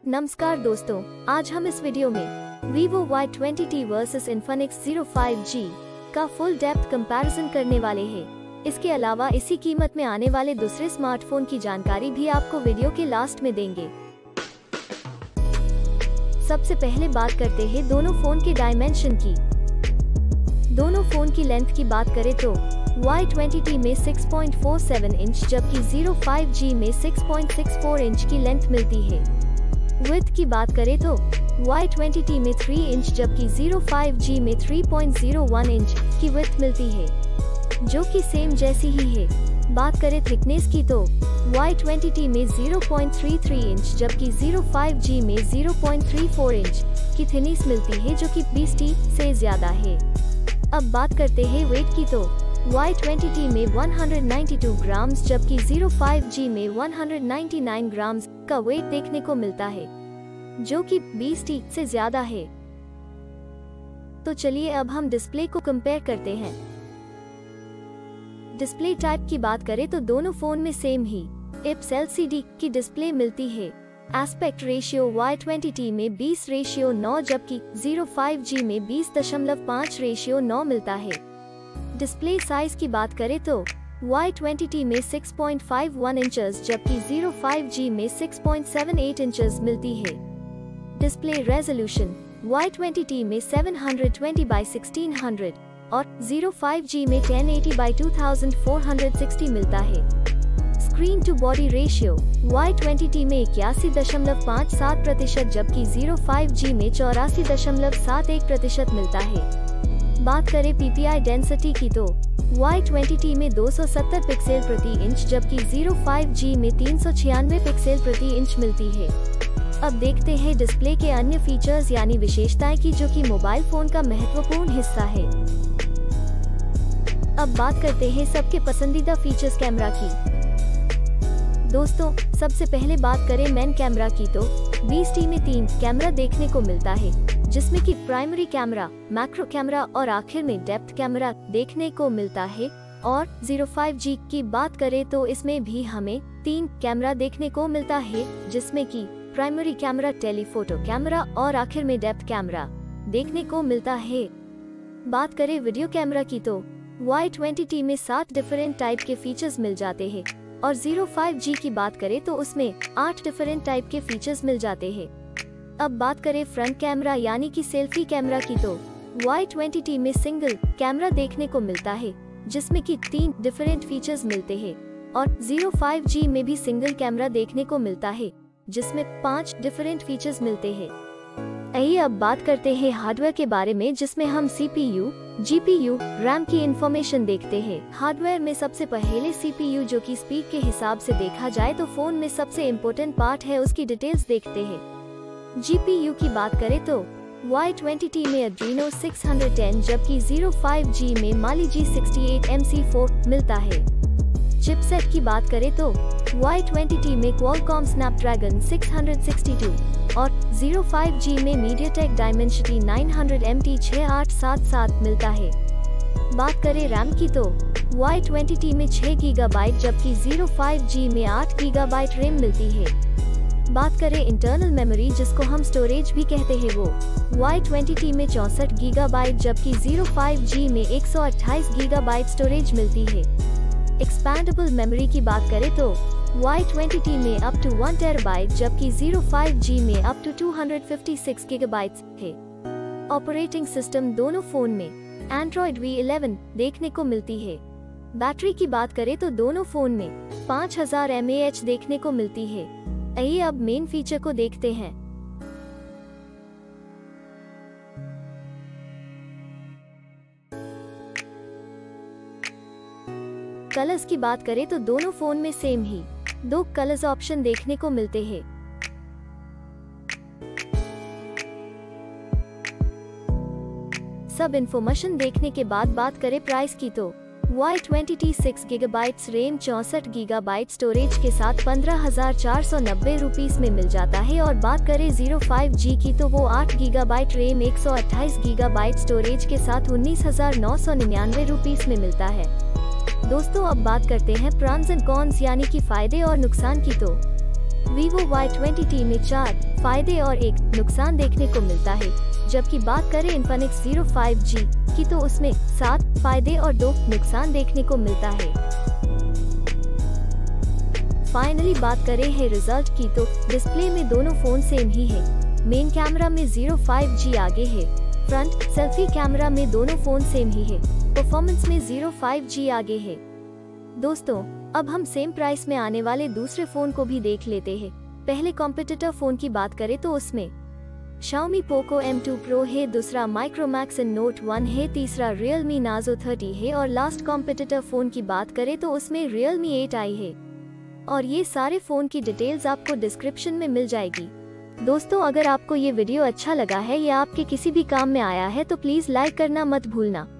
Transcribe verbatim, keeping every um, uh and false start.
नमस्कार दोस्तों, आज हम इस वीडियो में Vivo Y twenty T versus Infinix zero five G का फुल डेप्थ कंपैरिजन करने वाले हैं। इसके अलावा इसी कीमत में आने वाले दूसरे स्मार्टफोन की जानकारी भी आपको वीडियो के लास्ट में देंगे। सबसे पहले बात करते हैं दोनों फोन के डायमेंशन की। दोनों फोन की लेंथ की बात करें तो वाई ट्वेंटी टी में six point four seven inch जबकि ज़ीरो फाइव जी में six point six four inch की लेंथ मिलती है। विड्थ की बात करें तो वाई ट्वेंटी टी में थ्री इंच जबकि ज़ीरो फाइव जी में three point zero one inch की विड्थ मिलती है, जो कि सेम जैसी ही है। बात करें थिकनेस की तो वाई ट्वेंटी टी में zero point three three inch जबकि ज़ीरो फाइव जी में zero point three four inch की थिकनेस मिलती है, जो कि बीस टी से ज्यादा है। अब बात करते हैं वेट की तो वाई ट्वेंटी टी में one hundred ninety two grams जबकि ज़ीरो फाइव जी में one hundred ninety nine grams का वेट देखने को मिलता है, जो कि बीस टी से ज्यादा है। तो चलिए अब हम डिस्प्ले को कंपेयर करते हैं। डिस्प्ले टाइप की बात करें तो दोनों फोन में सेम ही I P S L C D की डिस्प्ले मिलती है। Aspect ratio Y twenty T में बीस रेशियो नौ जबकि ज़ीरो फाइव जी में बीस दशमलव पाँच रेशियो नौ मिलता है। डिस्प्ले साइज की बात करें तो वाई ट्वेंटी टी में six point five one inches जबकि ज़ीरो फाइव जी में six point seven eight inches मिलती है। Display resolution Y twenty T में seven hundred twenty by sixteen hundred और ज़ीरो फाइव जी में ten eighty by two thousand four hundred sixty मिलता है। Screen to body ratio Y twenty T में इक्यासी दशमलव पाँच सात प्रतिशत जबकि ज़ीरो फाइव जी में चौरासी दशमलव सात एक प्रतिशत मिलता है। बात करें पी पी आई डेंसिटी की तो वाई ट्वेंटी टी में दो सौ सत्तर पिक्सल प्रति इंच जबकि ज़ीरो फाइव जी में तीन सौ छियानवे पिक्सल प्रति इंच मिलती है। अब देखते हैं डिस्प्ले के अन्य फीचर्स यानी विशेषताएं की, जो कि मोबाइल फोन का महत्वपूर्ण हिस्सा है। अब बात करते हैं सबके पसंदीदा फीचर्स कैमरा की। दोस्तों, सबसे पहले बात करें मेन कैमरा की तो बीस टी में तीन कैमरा देखने को मिलता है, जिसमें कि प्राइमरी कैमरा, मैक्रो कैमरा और आखिर में डेप्थ कैमरा देखने को मिलता है। और ज़ीरो फाइव जी की बात करें तो इसमें भी हमें तीन कैमरा देखने को मिलता है, जिसमें कि प्राइमरी कैमरा, टेलीफोटो कैमरा और आखिर में डेप्थ कैमरा देखने को मिलता है। बात करें वीडियो कैमरा की तो वाई ट्वेंटी टी में सात डिफरेंट टाइप के फीचर्स मिल जाते हैं और ज़ीरो फाइव जी की बात करें तो उसमें आठ डिफरेंट टाइप के फीचर्स मिल जाते हैं। अब बात करें फ्रंट कैमरा यानी कि सेल्फी कैमरा की तो वाई ट्वेंटी टी में सिंगल कैमरा देखने को मिलता है, जिसमें कि तीन डिफरेंट फीचर्स मिलते हैं और ज़ीरो फाइव जी में भी सिंगल कैमरा देखने को मिलता है, जिसमें पांच डिफरेंट फीचर्स मिलते हैं। आइए अब बात करते हैं हार्डवेयर के बारे में, जिसमें हम C P U, G P U, RAM की इंफॉर्मेशन देखते हैं। हार्डवेयर में सबसे पहले सी पी यू, जो कि स्पीड के हिसाब से देखा जाए तो फोन में सबसे इम्पोर्टेंट पार्ट है, उसकी डिटेल्स देखते हैं। जी पी यू की बात करें तो वाई ट्वेंटी टी में एड्रीनो सिक्स हंड्रेड टेन जबकि ज़ीरो फाइव जी में Mali G sixty eight M C four मिलता है। चिपसेट की बात करें तो वाई ट्वेंटी टी में Qualcomm Snapdragon six hundred sixty two और ज़ीरो फाइव जी में MediaTek Dimensity nine hundred M T six आठ सात सात मिलता है। बात करें रैम की तो वाई ट्वेंटी टी में छह गीगाबाइट जबकि ज़ीरो फाइव जी में आठ गीगाबाइट रैम मिलती है। बात करें इंटरनल मेमोरी, जिसको हम स्टोरेज भी कहते हैं, वो वाई ट्वेंटी टी में चौसठ गीगाबाइट जबकि ज़ीरो फाइव जी में एक सौ अट्ठाईस गीगाबाइट स्टोरेज मिलती है। एक्सपैंडेबल मेमोरी की बात करें तो वाई ट्वेंटी टी में अप टू वन टेराबाइट जबकि ज़ीरो फाइव जी में up to two hundred fifty six gigabytes है। ऑपरेटिंग सिस्टम दोनों फोन में एंड्रॉइड वी इलेवन देखने को मिलती है। बैटरी की बात करें तो दोनों फोन में पाँच हज़ार एम ए एच देखने को मिलती है। आइए अब मेन फीचर को देखते हैं। कलर्स की बात करें तो दोनों फोन में सेम ही दो कलर्स ऑप्शन देखने को मिलते हैं। सब इन्फॉर्मेशन देखने के बाद बात करें प्राइस की तो Y twenty T six gigabytes RAM चौसठ गीगाबाइट स्टोरेज के साथ पंद्रह हजार चार सौ नब्बे रुपीस में मिल जाता है। और बात करें ज़ीरो फाइव जी की तो वो आठ गीगाबाइट रैम एक सौ अट्ठाईस गीगाबाइट स्टोरेज के साथ उन्नीस हजार नौ सौ निन्यानवे रुपीस में मिलता है। दोस्तों, अब बात करते हैं प्रॉन्स एंड कॉन्स यानी कि फायदे और नुकसान की तो Vivo वाई ट्वेंटी टी में चार फायदे और एक नुकसान देखने को मिलता है, जबकि बात करें Infinix ज़ीरो फाइव जी की तो उसमें सात फायदे और दो नुकसान देखने को मिलता है। फाइनली बात करें है रिजल्ट की तो डिस्प्ले में दोनों फोन सेम ही है। मेन कैमरा में ज़ीरो फाइव जी आगे है, फ्रंट सेल्फी कैमरा में दोनों फोन सेम ही है, परफॉर्मेंस में ज़ीरो फाइव जी आगे है। दोस्तों, अब हम सेम प्राइस में आने वाले दूसरे फोन को भी देख लेते हैं। पहले कॉम्पिटिटर फोन की बात करें तो उसमें Xiaomi Poco M two Pro है, दूसरा Micromax Note वन है, तीसरा Realme Nazo थर्टी है और लास्ट कॉम्पिटिटर फोन की बात करें तो उसमें Realme एट आई है। और ये सारे फोन की डिटेल्स आपको डिस्क्रिप्शन में मिल जाएगी। दोस्तों, अगर आपको ये वीडियो अच्छा लगा है या आपके किसी भी काम में आया है तो प्लीज लाइक करना मत भूलना।